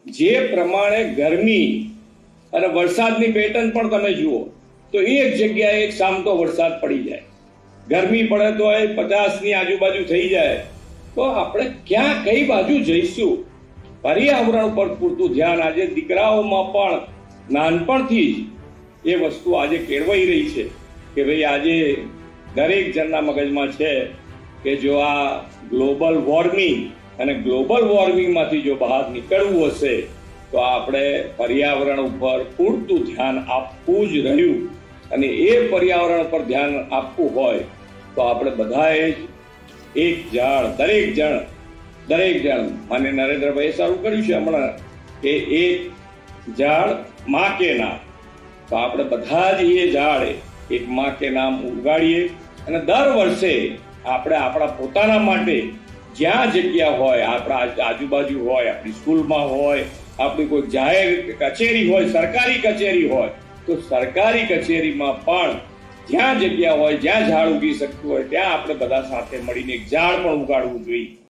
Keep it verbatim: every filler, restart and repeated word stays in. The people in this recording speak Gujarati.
જે પ્રમાણે ગરમી અને વરસાદની પેટર્ન પણ તમે જુઓ તો એક જગ્યાએ એક સામટો વરસાદ પડી જાય, ગરમી પડે તો એ પચાસની આજુબાજુ થઈ જાય, તો આપણે ક્યાં કઈ બાજુ જઈશું? પર્યાવરણ ઉપર પૂરતું ધ્યાન આજે દીકરાઓમાં પણ નાનપણથી જ એ વસ્તુ આજે કેળવાઈ રહી છે કે ભાઈ આજે દરેક જણના મગજમાં છે કે જો આ ગ્લોબલ વોર્મિંગ અને ગ્લોબલ વોર્મિંગમાંથી જો બહાર નીકળવું હશે તો આપણે પર્યાવરણ ઉપર પૂરતું ધ્યાન આપવું જ રહ્યું. અને એ પર્યાવરણ પર ધ્યાન આપવું હોય તો આપણે બધાએ જ એક ઝાડ દરેક જણ દરેક જણ માન્ય નરેન્દ્રભાઈએ સારું કર્યું છે હમણાં કે એક ઝાડ માં કે નામ, તો આપણે બધા જ એ ઝાડ એક માં કે નામ ઉગાડીએ અને દર વર્ષે આપણે આપણા પોતાના માટે જ્યાં જગ્યા હોય, આપણા આજુબાજુ હોય, આપણી સ્કૂલમાં હોય, આપણી કોઈ જાહેર કચેરી હોય, સરકારી કચેરી હોય, તો સરકારી કચેરીમાં પણ જ્યાં જગ્યા હોય, જ્યાં ઝાડ ઉગી શકતું હોય ત્યાં આપણે બધા સાથે મળીને એક ઝાડ પણ ઉગાડવું જોઈએ.